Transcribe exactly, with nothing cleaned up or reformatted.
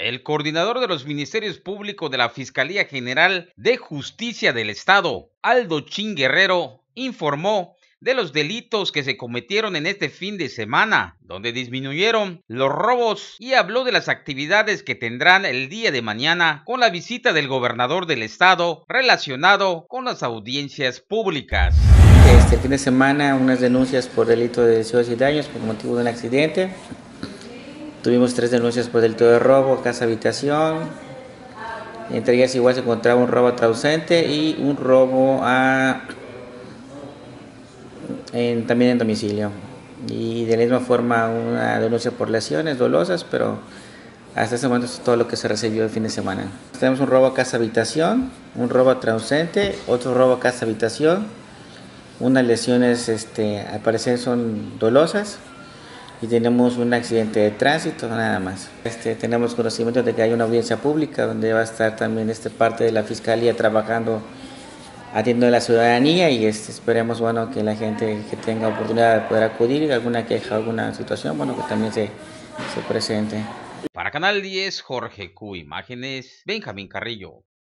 El coordinador de los Ministerios Públicos de la Fiscalía General de Justicia del Estado, Aldo Chin Guerrero, informó de los delitos que se cometieron en este fin de semana, donde disminuyeron los robos, y habló de las actividades que tendrán el día de mañana con la visita del gobernador del estado relacionado con las audiencias públicas. Este fin de semana unas denuncias por delito de lesiones y daños por motivo de un accidente. Tuvimos tres denuncias por delito de robo, casa habitación. Entre ellas igual se encontraba un robo a ausente y un robo a En, también en domicilio, y de la misma forma una denuncia por lesiones dolosas, pero hasta ese momento es todo lo que se recibió el fin de semana. Tenemos un robo a casa habitación, un robo a ausente, otro robo a casa habitación, unas lesiones este, al parecer son dolosas, y tenemos un accidente de tránsito nada más. Este, tenemos conocimiento de que hay una audiencia pública donde va a estar también este parte de la fiscalía trabajando, atiendo a la ciudadanía, y este, esperemos bueno, que la gente que tenga oportunidad de poder acudir, alguna queja, alguna situación, bueno, que también se, se presente. Para Canal diez, Jorge Q. Imágenes, Benjamín Carrillo.